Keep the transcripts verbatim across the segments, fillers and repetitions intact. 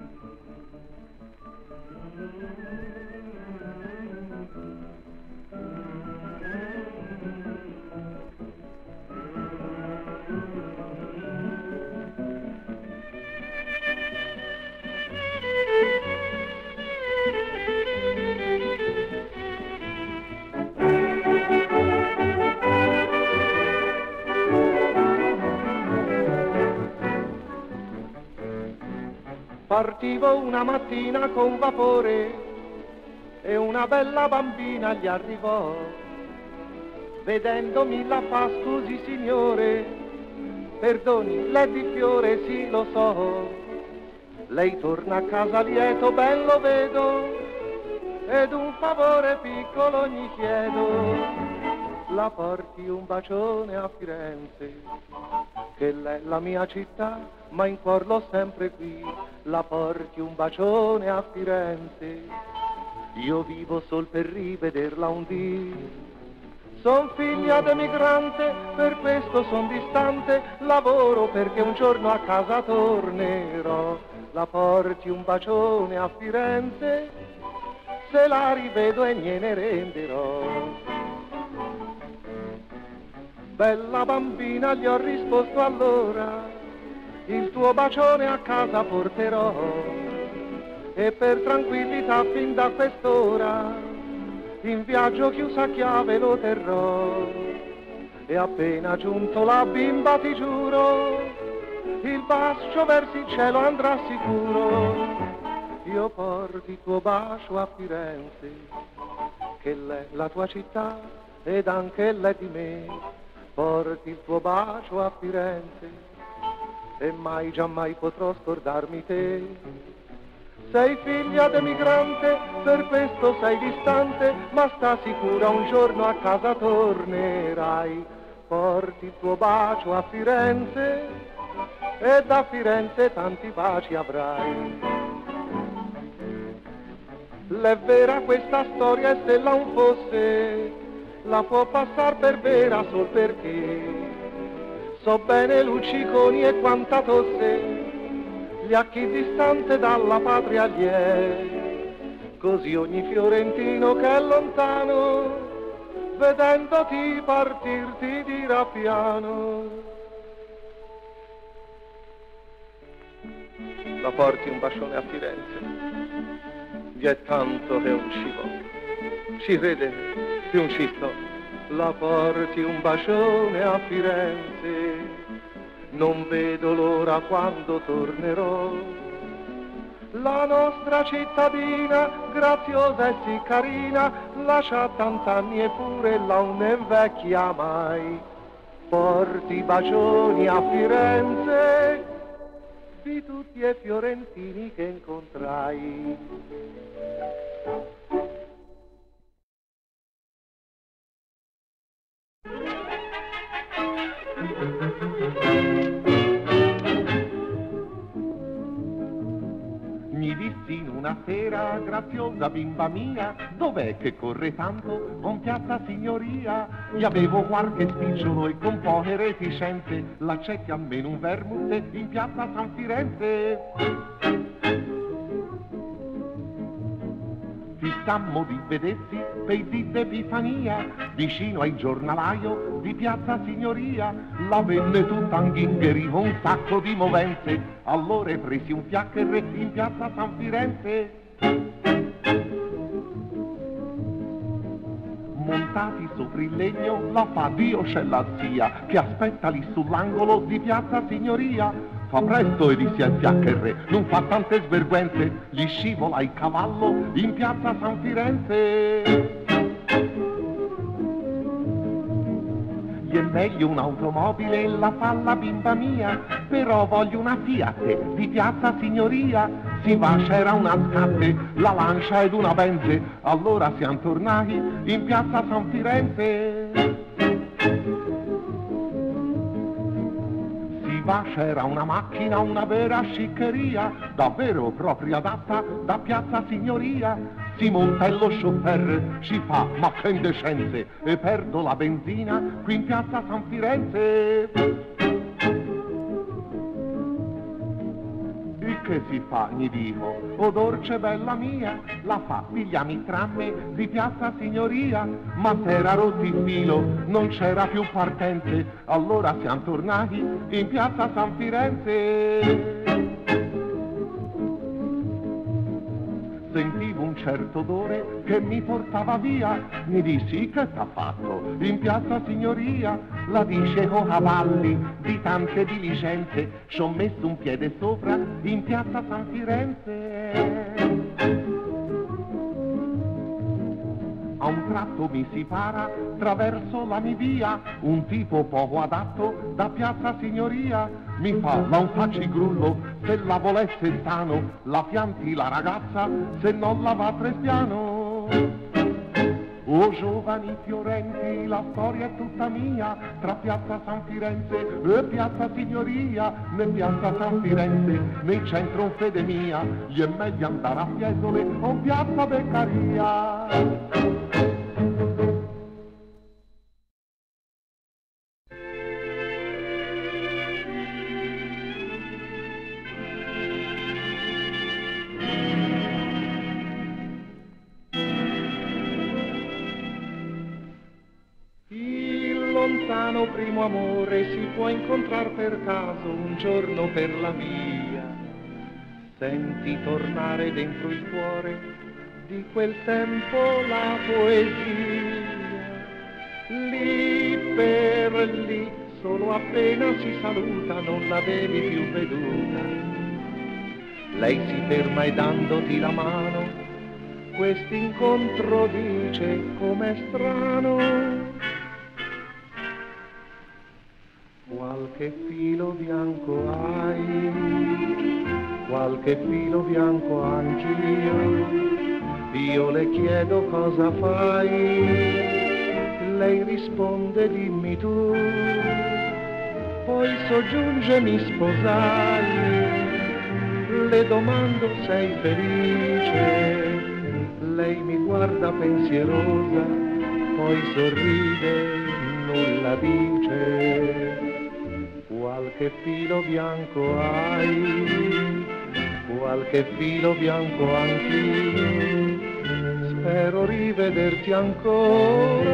Partivo una mattina con vapore e una bella bambina gli arrivò. Vedendomi la fa: scusi signore, perdoni, l'è di fiore, sì lo so. Lei torna a casa lieto, ben lo vedo, ed un favore piccolo gli chiedo. La porti un bacione a Firenze, che è la mia città, ma in cuor l'ho sempre qui. La porti un bacione a Firenze, io vivo sol per rivederla un dì. Son figlia d'emigrante, per questo son distante, lavoro perché un giorno a casa tornerò. La porti un bacione a Firenze, se la rivedo e gliene renderò. Bella bambina, gli ho risposto allora, il tuo bacione a casa porterò, e per tranquillità fin da quest'ora in viaggio chiusa a chiave lo terrò. E appena giunto la bimba, ti giuro, il bacio verso il cielo andrà sicuro. Io porti il tuo bacio a Firenze, che l'è la tua città ed anche l'è di me. Porti il tuo bacio a Firenze e mai giammai potrò scordarmi te. Sei figlia d'emigrante, per questo sei distante, ma sta sicura un giorno a casa tornerai. Porti il tuo bacio a Firenze e da Firenze tanti baci avrai. L'è vera questa storia e se la non fosse, la può passar per vera sol perché so bene lucciconi e quanta tosse gli a chi distante dalla patria gli è. Così ogni fiorentino che è lontano, vedendoti partir ti dirà piano. La porti un bacione a Firenze, vi è tanto che non ci vo, ci crede più un citto. La porti un bacione a Firenze, non vedo l'ora quando tornerò. La nostra cittadina, graziosa e sì carina, lascia tant'anni eppure la non è vecchia mai. Porti bacioni a Firenze di tutti i fiorentini che incontrai. Mi dissi in una sera, graziosa bimba mia, dov'è che corre tanto con piazza signoria? Gli avevo qualche spicciolo e con poche reticenze l'accetti almeno un vermouth in piazza San Firenze. Fissammo di vedersi per dì d'Epifania vicino ai giornalaio di piazza Signoria. La venne tutta anghingheri con un sacco di movenze, allora presi un fiacchero in piazza San Firenze. Montati sopra il legno la fa: Dio c'è la zia che aspetta lì sull'angolo di piazza Signoria. Fa presto e disse al fiaccherre, non fa tante svergüenze, gli scivola il cavallo in piazza San Firenze. Gli è meglio un'automobile, la fa la bimba mia, però voglio una Fiat di piazza Signoria. Si va, c'era una scatte, la Lancia ed una Benze, allora siamo tornati in piazza San Firenze. C'era una macchina, una vera sciccheria, davvero proprio adatta da piazza Signoria. Si monta e lo chauffeur ci fa: ma che indecenze, e perdo la benzina qui in piazza San Firenze. Il che si fa, gli dico, o dolce bella mia, la fa, pigliami tramme di Piazza Signoria, ma s'era rotto il filo, non c'era più partenze, allora siamo tornati in Piazza San Firenze. Sentivo un certo odore che mi portava via, mi dissi che t'ha fatto in Piazza Signoria, la dicevo cavalli di tante diligenze, c'ho messo un piede sopra in Piazza San Firenze. A un tratto mi si para, traverso la mia via, un tipo poco adatto da Piazza Signoria, mi fa, non facci grullo, se la volesse stano, la pianti la ragazza, se non la va Trespiano. Oh giovani fiorenti, la storia è tutta mia, tra Piazza San Firenze e Piazza Signoria, nel Piazza San Firenze, nel centro fede mia, gli è meglio andare a Fiesole o Piazza Beccaria. Lontano primo amore si può incontrar per caso un giorno per la via. Senti tornare dentro il cuore di quel tempo la poesia. Lì per lì, solo appena si saluta, non l'avevi più veduta. Lei si ferma e dandoti la mano, quest'incontro dice com'è strano. Qualche filo bianco hai, qualche filo bianco anch'io, io le chiedo cosa fai, lei risponde dimmi tu, poi soggiunge mi sposai, le domando sei felice, lei mi guarda pensierosa, poi sorride, nulla dice. Qualche filo bianco hai, qualche filo bianco anch'io, spero rivederti ancora,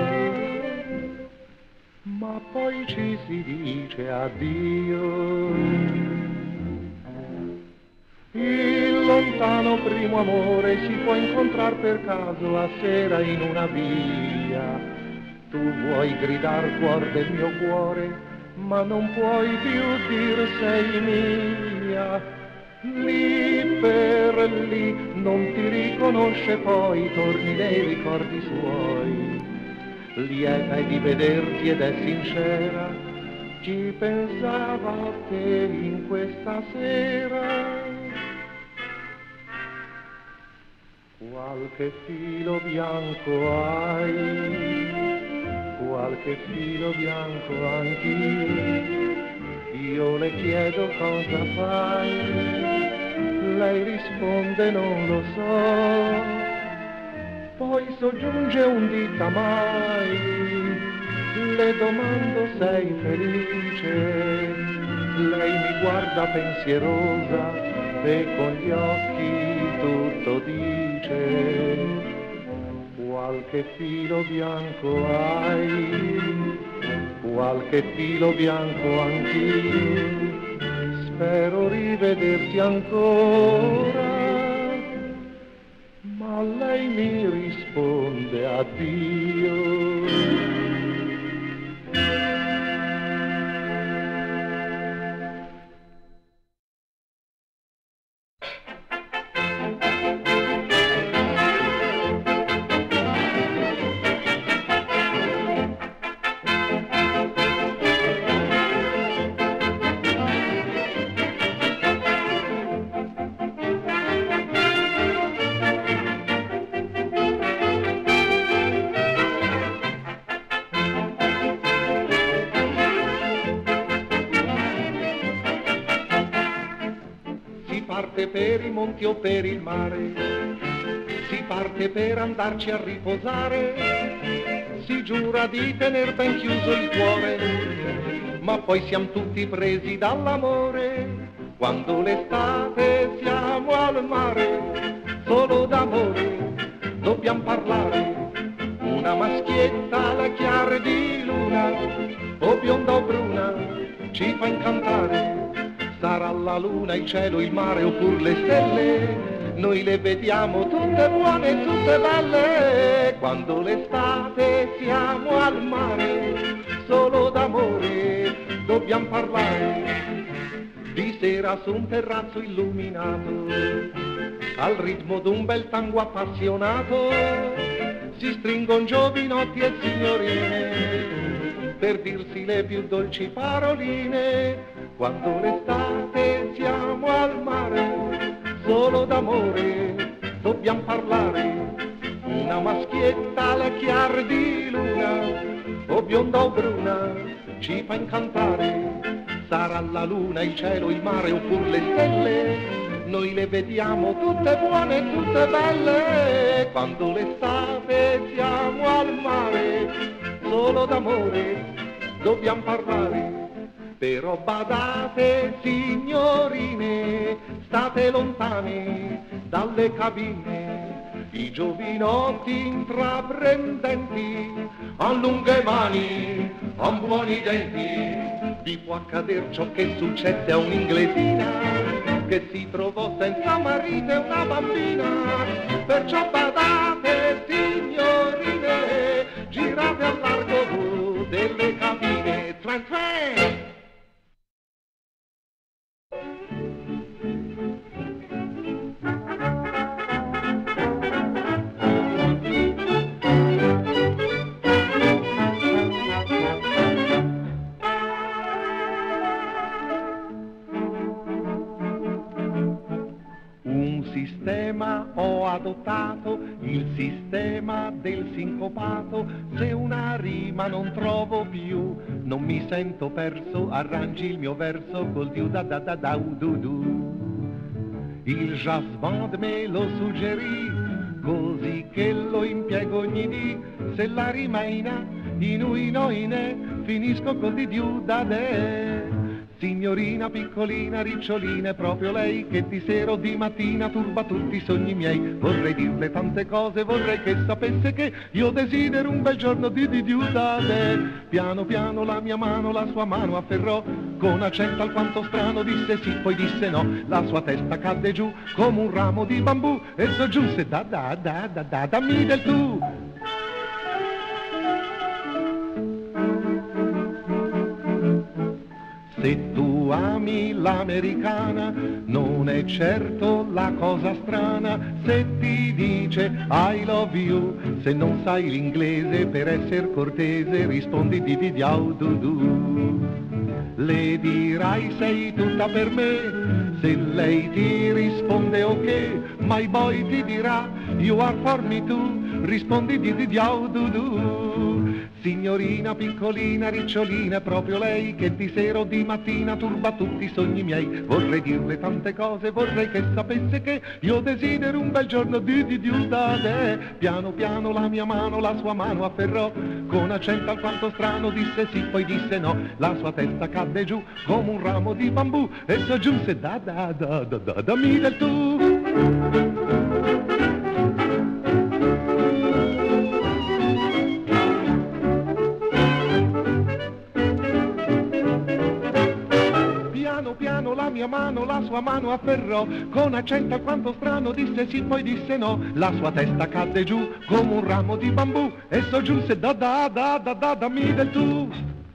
ma poi ci si dice addio. Il lontano primo amore si può incontrar per caso a sera in una via, tu vuoi gridar cuor del mio cuore, ma non puoi più dir sei mia. Lì per lì non ti riconosce poi, torni nei ricordi suoi. Lieta è di vederti ed è sincera, chi pensava a te in questa sera. Qualche filo bianco hai, qualche filo bianco anch'io, io le chiedo cosa fai, lei risponde non lo so, poi soggiunge un dita mai, le domando sei felice, lei mi guarda pensierosa e con gli occhi tutto dice. Qualche filo bianco hai, qualche filo bianco anch'io, spero rivederti ancora, ma lei mi risponde addio. Per i monti o per il mare, si parte per andarci a riposare, si giura di tener ben chiuso il cuore, ma poi siamo tutti presi dall'amore, quando l'estate siamo al mare, solo d'amore dobbiamo parlare, una maschietta alla chiara di luna, o bionda o bruna, ci fa incantare, sarà la luna, il cielo, il mare oppure le stelle, noi le vediamo tutte buone, tutte belle, quando l'estate siamo al mare, solo d'amore dobbiamo parlare, di sera su un terrazzo illuminato, al ritmo d'un bel tango appassionato, si stringono giovinotti e signorine, per dirsi le più dolci paroline, quando l'estate siamo al mare, solo d'amore dobbiamo parlare, una maschietta alla chiara di luna, o bionda o bruna, ci fa incantare, sarà la luna, il cielo, il mare oppure le stelle, noi le vediamo tutte buone, tutte belle, quando l'estate siamo al mare, solo d'amore dobbiamo parlare. Però badate signorine, state lontane dalle cabine, i giovinotti intraprendenti, han lunghe mani, han buoni denti, vi può accadere ciò che successe a un'inglesina, che si trovò senza marito e una bambina, perciò badate signorine, girate al largo delle cabine, tran tran! Sistema ho adottato, il sistema del sincopato, se una rima non trovo più, non mi sento perso, arrangi il mio verso col diu da da da da du du. Il jazz band me lo suggerì, così che lo impiego ogni dì, se la rima è in a, in u, in o, in e, finisco col di diu da de. Signorina piccolina, ricciolina, è proprio lei che di sera o di mattina turba tutti i sogni miei. Vorrei dirle tante cose, vorrei che sapesse che io desidero un bel giorno di di diu da te. Piano piano la mia mano, la sua mano afferrò, con accento alquanto strano disse sì, poi disse no. La sua testa cadde giù come un ramo di bambù e soggiunse da da da da da, dammi del tu. Se tu ami l'americana, non è certo la cosa strana se ti dice I love you. Se non sai l'inglese, per essere cortese, rispondi di di diau du du. Le dirai sei tutta per me, se lei ti risponde ok, my boy ti dirà you are for me too, rispondi di di diau du du. Signorina piccolina, ricciolina, è proprio lei che di sera o di mattina turba tutti i sogni miei. Vorrei dirle tante cose, vorrei che sapesse che io desidero un bel giorno di di diu da te. Piano piano la mia mano, la sua mano afferrò, con accento alquanto strano disse sì, poi disse no. La sua testa cadde giù come un ramo di bambù e soggiunse da da da da da, dammi del tu. La mia mano, la sua mano afferrò, con accento alquanto strano disse sì, poi disse no. La sua testa cadde giù come un ramo di bambù e soggiunse da da da da da, dammi del tu.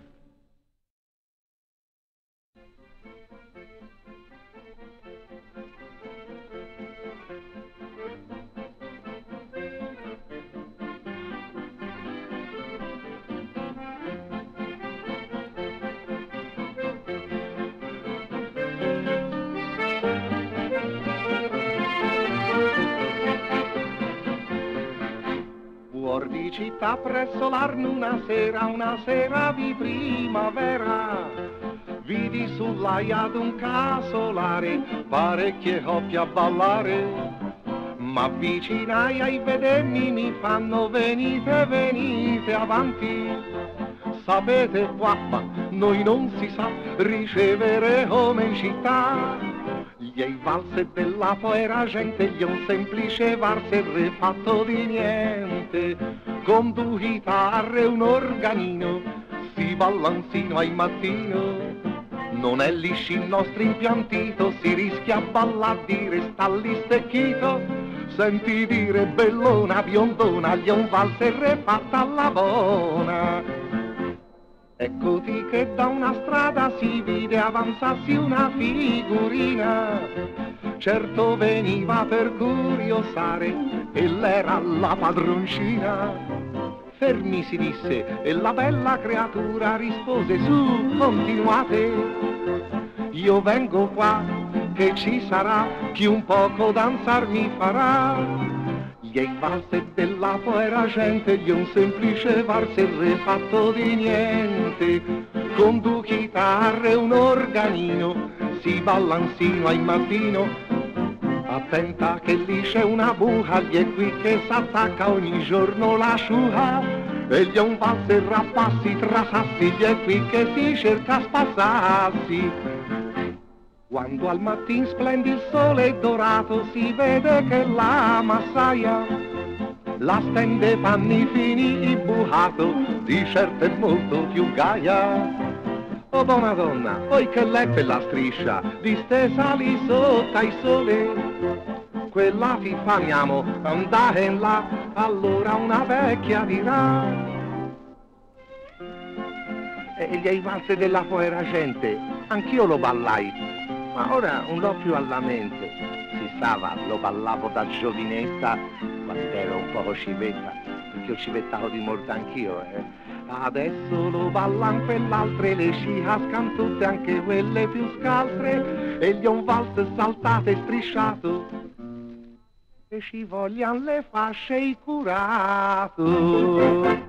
Fuor di città presso l'Arno una sera, una sera di primavera, vidi sull'aia d'un casolare parecchie coppie a ballare. M'avvicinai ai vedenni, mi fanno venite, venite avanti. Sapete qua, ma noi non si sa ricevere come in città. Gli hai valse della povera gente, gli un semplice valse fatto di niente, con due chitarre e un organino, si ballansino al mattino. Non è lisci il nostro impiantito, si rischia a ballare di resta lì stecchito. Senti dire bellona, biondona, gli un valse fatta alla buona. Eccoti che da una strada si vide avanzarsi una figurina, certo veniva per curiosare e l'era la padroncina. Fermi si disse e la bella creatura rispose: su, continuate, io vengo qua che ci sarà chi un poco danzar mi farà. Gli hai valse della povera gente, gli un semplice valse fatto di niente, con due chitarre e un organino, si ballansino al mattino. Attenta che lì c'è una buca, gli è qui che s'attacca ogni giorno la sciuga, e gli un valse rappassi tra sassi, gli è qui che si cerca spassarsi. Quando al mattin splendi il sole dorato, si vede che la massaia la stende panni fini bucato, di certo è molto più gaia. Oh buona donna, poi che l'è quella striscia, distesa lì sotto il sole, quella ti faniamo andare in là, allora una vecchia dirà. E gli hai valse della povera gente, anch'io lo ballai, ma ora non l'ho più alla mente. Si stava, lo ballavo da giovinetta, ma ero un poco civetta, perché ho civettato di morte anch'io, eh. Adesso lo ballan quell'altre, le sci cascan tutte, anche quelle più scaltre, e gli un valse saltate strisciato, e ci voglian le fasce i curato.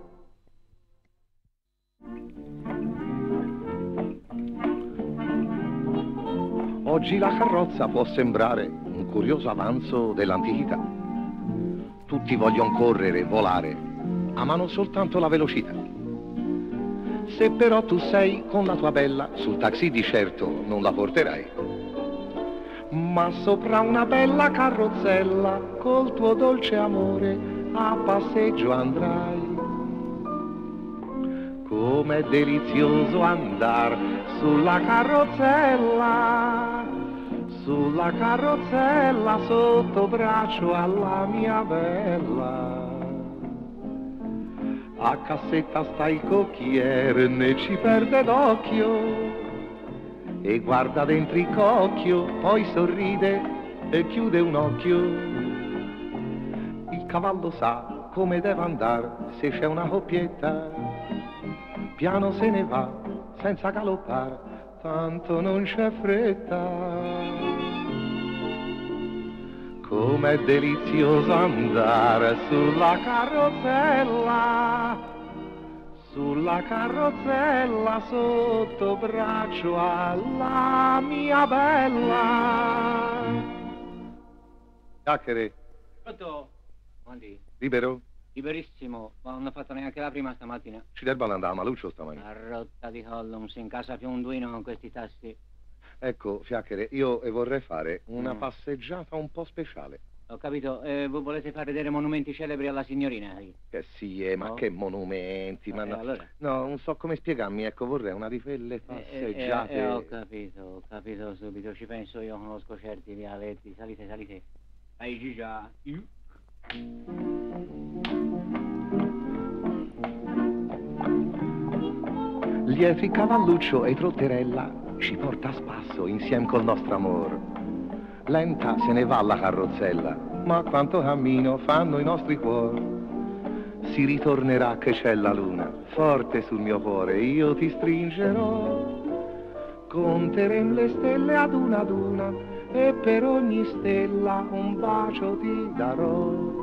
Oggi la carrozza può sembrare un curioso avanzo dell'antichità. Tutti vogliono correre, volare, amano soltanto la velocità. Se però tu sei con la tua bella, sul taxi di certo non la porterai, ma sopra una bella carrozzella, col tuo dolce amore, a passeggio andrai. Com'è delizioso andar sulla carrozzella, sulla carrozzella sotto braccio alla mia bella. A cassetta sta il cocchiere, ne ci perde d'occhio e guarda dentro il cocchio, poi sorride e chiude un occhio. Il cavallo sa come deve andare se c'è una coppietta, piano se ne va senza galoppare, tanto non c'è fretta. Com'è delizioso andare sulla carrozzella, sulla carrozzella sotto braccio alla mia bella. Chiacchiere. Pronto? Quanti? Libero? Liberissimo, ma non ho fatto neanche la prima stamattina. Ci debba andare a Maluccio stamattina. La rotta di collo, non si incassa più un duino con questi tassi. Ecco, Fiacchera, io vorrei fare una Mm. passeggiata un po' speciale. Ho capito, eh, voi volete far vedere monumenti celebri alla signorina? Che sì, eh, ma Oh. che monumenti, ma Eh, no. allora? No, non so come spiegarmi, ecco, vorrei una di quelle Eh, eh, passeggiate. eh, eh, ho capito, ho capito subito, ci penso io, conosco certi vialetti. Salite, salite. Dai, Gigia. Lieti cavalluccio e trotterella ci porta a spasso insieme col nostro amor. Lenta se ne va la carrozzella, ma quanto cammino fanno i nostri cuori. Si ritornerà che c'è la luna, forte sul mio cuore io ti stringerò. Conterem le stelle ad una ad una e per ogni stella un bacio ti darò.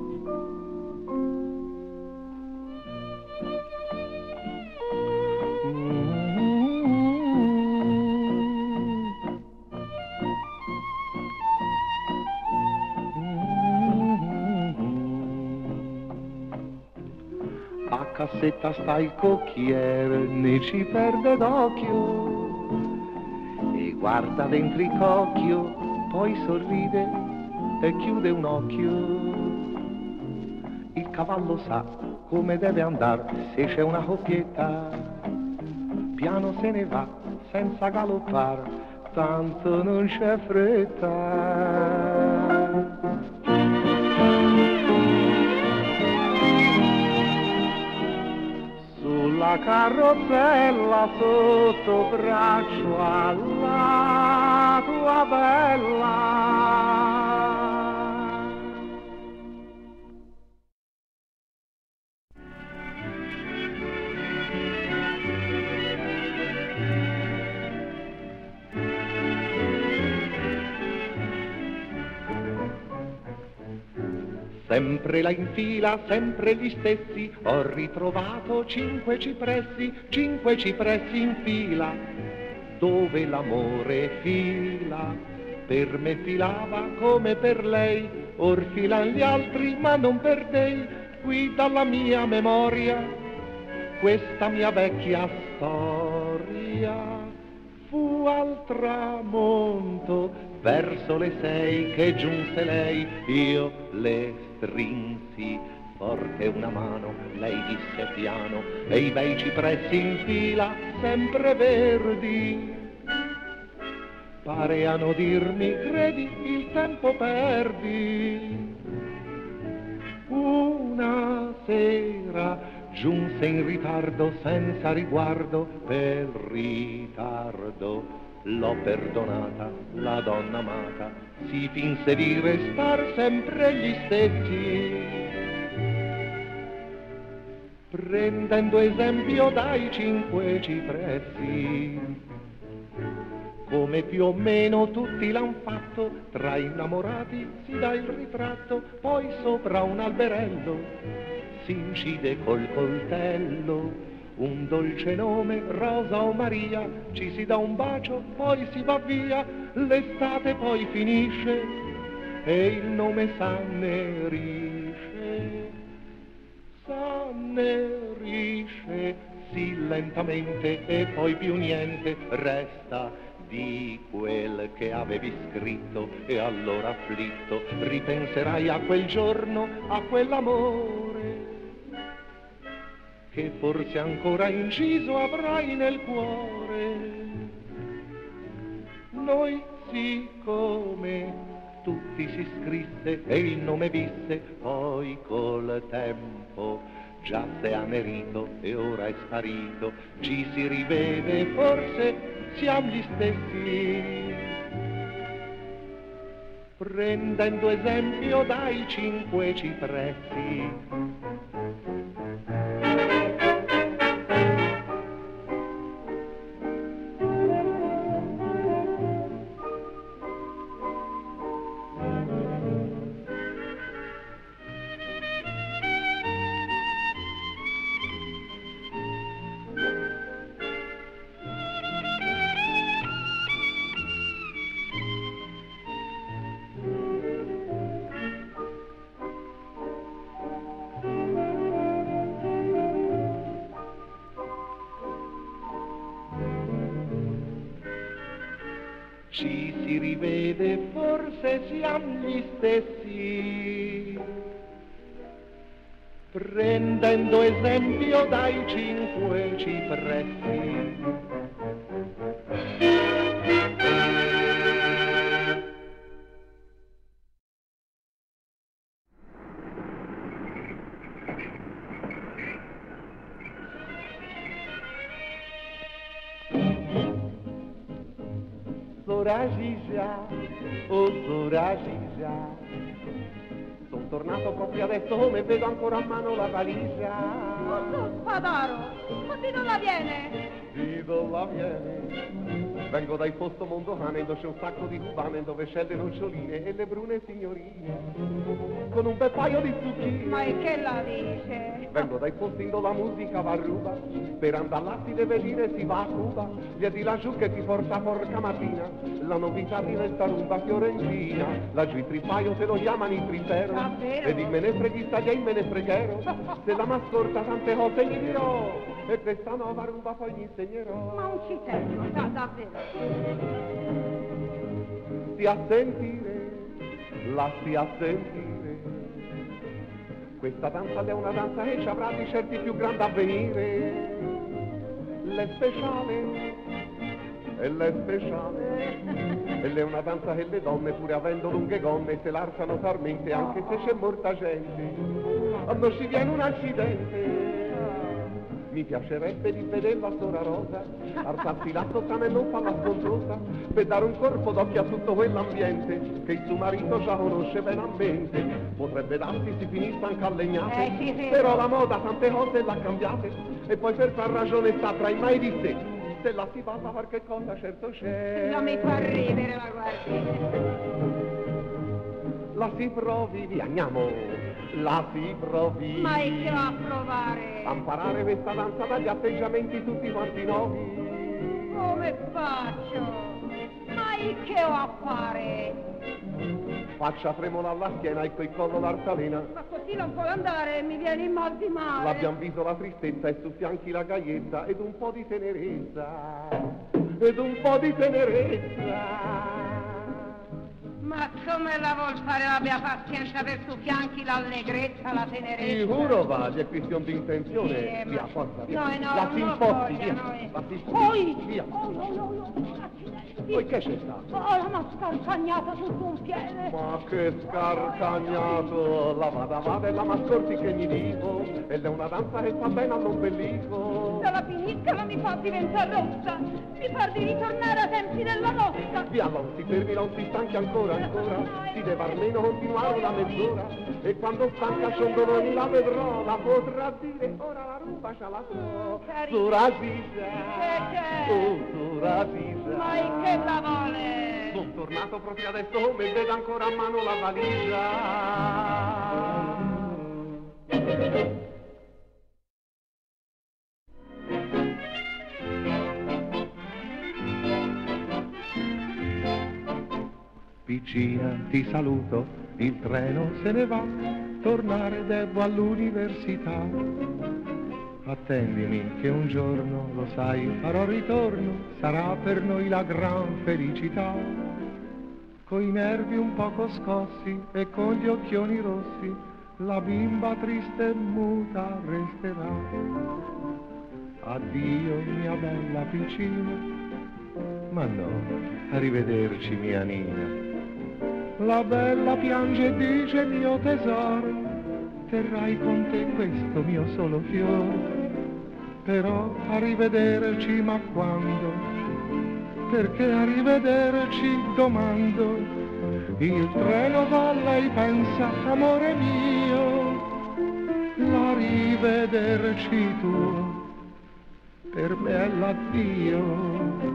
A cassetta sta il cocchiere, ne ci perde d'occhio e guarda dentro il cocchio, poi sorride e chiude un occhio. Il cavallo sa come deve andare, se c'è una coppietta, piano se ne va senza galoppare, tanto non c'è fretta. Sulla carrozzella sotto braccio alla tua bella. Sempre là in fila, sempre gli stessi, ho ritrovato cinque cipressi, cinque cipressi in fila, dove l'amore fila. Per me filava come per lei, or filan gli altri ma non per dei, qui dalla mia memoria, questa mia vecchia storia. Fu al tramonto, verso le sei che giunse lei, io le strinsi forte una mano, lei disse piano, e i bei cipressi in fila, sempre verdi, pareano dirmi, credi, il tempo perdi. Una sera giunse in ritardo senza riguardo, per ritardo l'ho perdonata, la donna amata si finse di restar sempre gli stessi, prendendo esempio dai cinque cipressi, come più o meno tutti l'han fatto, tra innamorati si dà il ritratto, poi sopra un alberello si incide col coltello un dolce nome, Rosa o Maria, ci si dà un bacio, poi si va via, l'estate poi finisce e il nome s'annerisce, s'annerisce, sì lentamente e poi più niente resta di quel che avevi scritto, e allora afflitto ripenserai a quel giorno, a quell'amore che forse ancora inciso avrai nel cuore. Noi siccome tutti si scrisse e il nome visse, poi col tempo già s'è annerito e ora è sparito, ci si rivede, forse siamo gli stessi, prendendo esempio dai cinque cipressi. Ci si rivede, forse siamo gli stessi, prendendo esempio dai cinque cipressi. Sora Gigia, oh Sora Gigia, sono tornato proprio adesso come vedo ancora a mano la valigia. Oh tu spadaro, così non la viene? Sì, non la viene. Vengo dal posto mondocane dove c'è un sacco di cubane, dove c'è le noccioline e le brune signorine. con un bel paio di zucchine. Ma e che la dice? Vengo dai posti dove la musica va a ruba, per andare là si deve dire si va a Cuba, via di laggiù che ti porta porca mattina, la novità di questa rumba fiorentina, laggiù il tripaio se lo chiamano il tripero, davvero? e di me ne freghi sta e me ne freghero, se la m'ascolta tante cose gli dirò, e questa nuova rumba poi gli insegnerò. Ma un citello, da, davvero. Stia a sentire, la stia a sentire, questa danza è una danza che ci avrà di certi più grande avvenire, l'è speciale, e l'è speciale, e l'è una danza che le donne pure avendo lunghe gonne se l'alzano talmente anche se c'è molta gente, quando ci viene un accidente. Mi piacerebbe di vederla sora Rosa, alzarsi là sotto e non farla scontrosa, per dare un corpo d'occhio a tutto quell'ambiente che il suo marito già conosce benamente. Potrebbe darsi si finisse anche a legnate, eh, sì, sì. Però la moda tante cose l'ha cambiate, e poi per far ragione sta tra i mai di sé, se la si parla qualche cosa certo c'è. Non mi fa ridere, la guardi. La si provi, vi andiamo, la si provi. Ma è che va a provare? A imparare questa danza dagli atteggiamenti tutti quanti nuovi. Come faccio? Ma è che ho a fare? Faccia tremola alla schiena e coi collo l'altalena. Ma così non può andare, mi viene il mal di mare. L'abbiamo visto la tristezza e su fianchi la gaiezza ed un po' di tenerezza, ed un po' di tenerezza. Ma come la vuol fare? Abbia pazienza per su fianchi l'allegrezza, la tenerezza. Sicuro va, è questione di intenzione. Sì, via, ma... forza, via. Noi no, la si non imposti, voglia, via. noi. La si Poi! via. Oh, no, no, no, accidenti. Poi che c'è stato? Oh, la m'ha scarcagnata su un piede. Ma che scarcagnato, la vada vada e la mascorti che gli dico, ed è una danza che fa bene all'ombelico. Se la finisca non mi fa diventare rossa, mi fa di ritornare ai tempi della nostra. Via, non si fermi, non si stanchi ancora, ancora, si deve almeno continuare una mezz'ora, e quando stanca scendere la vedrò, la potrà dire, ora la rumba c'ha la sua, su Rasisa, oh, su Rasisa. Ma è che la vuole? Sono tornato proprio adesso come vedo ancora a mano la valigia. Piccina, ti saluto, il treno se ne va, tornare devo all'università. Attendimi che un giorno, lo sai, farò ritorno, sarà per noi la gran felicità. Coi nervi un poco scossi e con gli occhioni rossi, la bimba triste e muta resterà. Addio mia bella piccina, ma no, arrivederci mia Nina. La bella piange e dice mio tesoro, terrai con te questo mio solo fiore. Però arrivederci ma quando? Perché arrivederci domando. Il treno va, lei pensa, amore mio, l'arrivederci tuo per me è l'addio.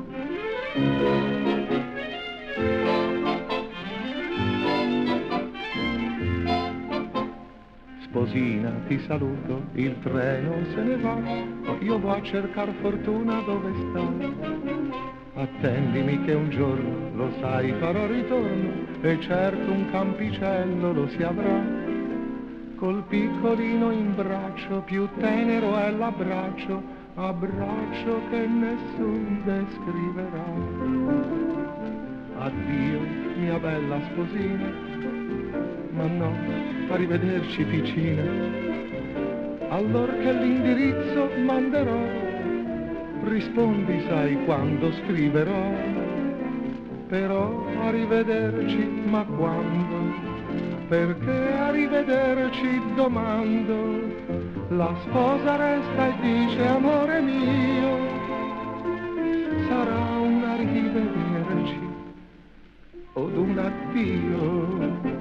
Sposina, ti saluto, il treno se ne va, io vado a cercar fortuna dove sta. Attendimi che un giorno, lo sai, farò ritorno, e certo un campicello lo si avrà. Col piccolino in braccio, più tenero è l'abbraccio, abbraccio che nessun descriverà. Addio, mia bella sposina, ma no, arrivederci piccina, allor che l'indirizzo manderò, rispondi sai quando scriverò, però arrivederci ma quando, perché arrivederci domando, la sposa resta e dice amore mio, sarà un arrivederci od un addio.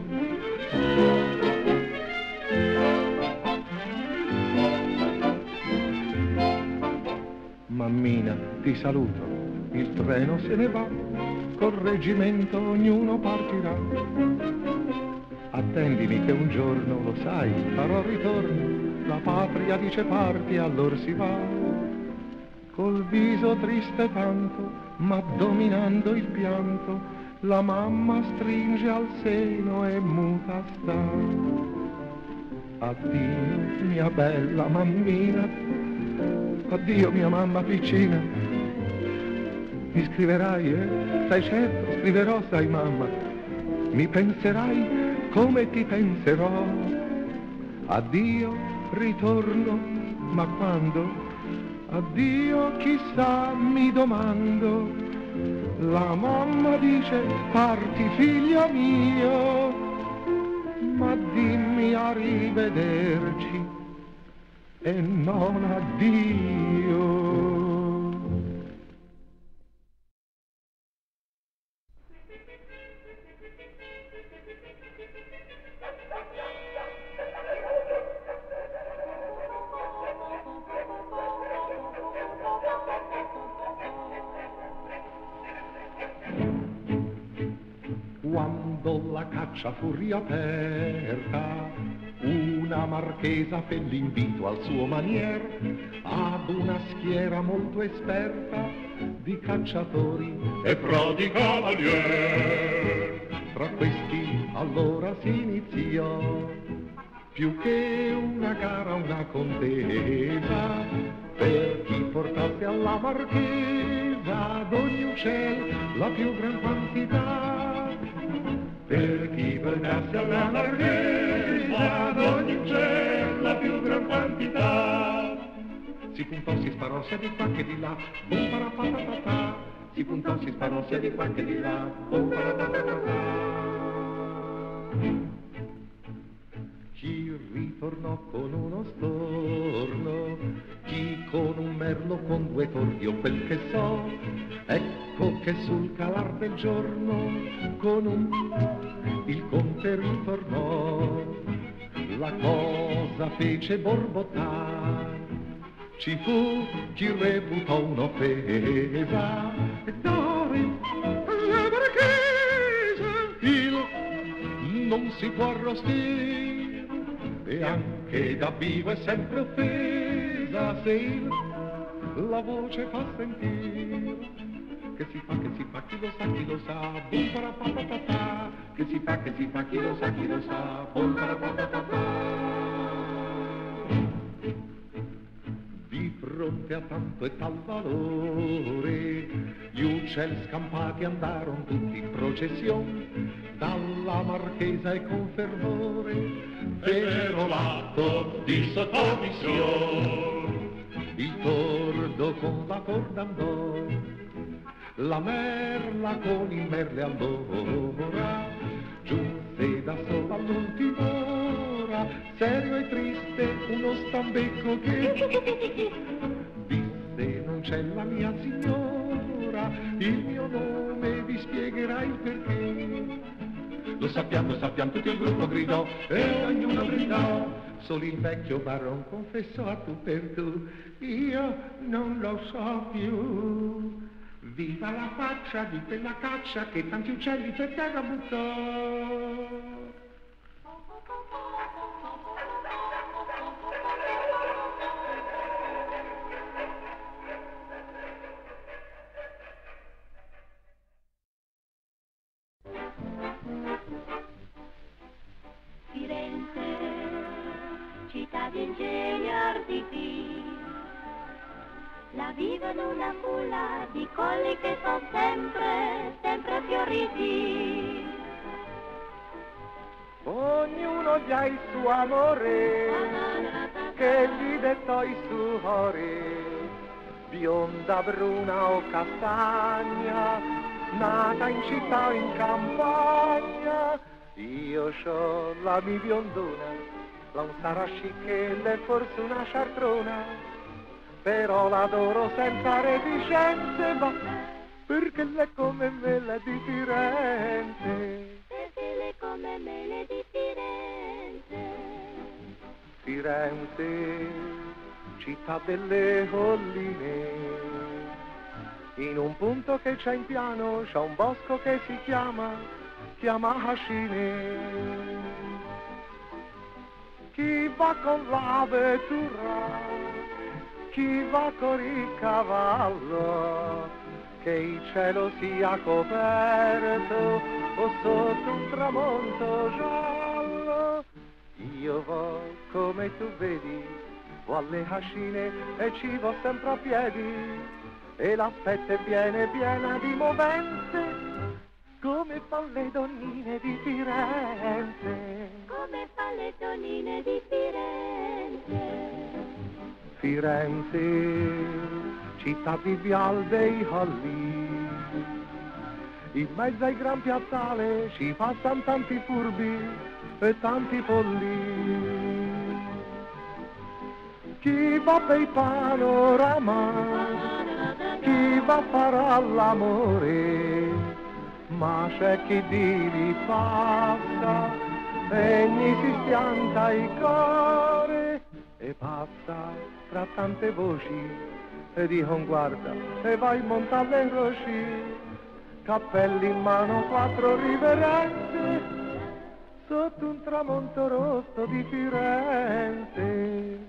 Mammina, ti saluto, il treno se ne va, col reggimento ognuno partirà. attendimi che un giorno, lo sai, farò ritorno, la patria dice parti, allora si va, col viso triste tanto, ma dominando il pianto, la mamma stringe al seno e muta sta. Addio mia bella mammina, addio mia mamma piccina, mi scriverai, eh? Stai certo, scriverò, sai mamma, mi penserai come ti penserò. Addio, ritorno, ma quando? Addio, chissà, mi domando. La mamma dice, parti figlio mio, ma dimmi arrivederci e non addio. Quando la caccia fu riaperta, una marchesa fe l'invito al suo manier ad una schiera molto esperta di cacciatori e prodi cavalier. Tra questi allora si iniziò più che una gara, una contesa per chi portasse alla marchesa d'ogni uccel la più gran quantità. Per chi portasse alla marchesa d'ogni uccel la più gran quantità. Si puntò, si sparò sia di qua che di là, bum parapapapà. Si puntò, si sparò sia di qua che di là, bum parapapapà. Chi ritornò con uno storno, chi con un merlo, con due tordi o quel che so, ecco che sul calar del giorno con un il conte ritornò, la cosa fece borbottare, ci fu chi reputò un'offesa, e d'ore la marchesa il non si può arrostire, e anche da vivo è sempre offesa se il la voce fa sentire. Che si fa, che si fa, chi lo sa, chi lo sa, bum parapapapà. Che si fa, che si fa, chi lo sa, chi lo sa, bum parapapapà. Di fronte a tanto e tal valore, gli uccelli scampati andarono tutti in processione dalla marchesa e con fervore fecero l'atto di sottomissione. Il tordo con la corda andò, la merla con il merle allora giunse da sola all'ultima ora, serio e triste uno stambecco che disse: non c'è la mia signora, il mio nome vi spiegherà il perché. Lo sappiamo, lo sappiamo, tutto il gruppo gridò e ognuno gridò, solo il vecchio baron confessò a tu per tu: io non lo so più. Viva la faccia di quella caccia che tanti uccelli per terra buttò. Firenze, città di ingegni arditi, la vivono una culla di colli che sono sempre, sempre fioriti. Ognuno già il suo amore, che gli dettò i suori, bionda, bruna o castagna, nata in città o in campagna. Io c'ho la mia biondona, la un sarà scicchella e forse una ciartrona, però l'adoro senza reticenze, ma perché lei come me la di Firenze. Perché lei come me le di Firenze. Firenze, città delle colline, in un punto che c'è in piano c'è un bosco che si chiama, chiama Ascine. va con la vettura, chi va con il cavallo, che il cielo sia coperto o sotto un tramonto giallo. Io vo come tu vedi, vo alle cascine e ci vo sempre a piedi, e l'aspetta è piena piena di movenze, come fan le donnine di Firenze. Come fan le donnine di Firenze. Firenze, città di vial dei colli, in mezzo ai gran piazzale ci passano tanti furbi e tanti folli. Chi va per il panorama, chi va a fare l'amore, ma c'è chi di passa e gli si spianta il cuore, e passa tra tante voci e dicono guarda e vai in montagna in croci, cappelli in mano, quattro riverenze sotto un tramonto rosso di Firenze.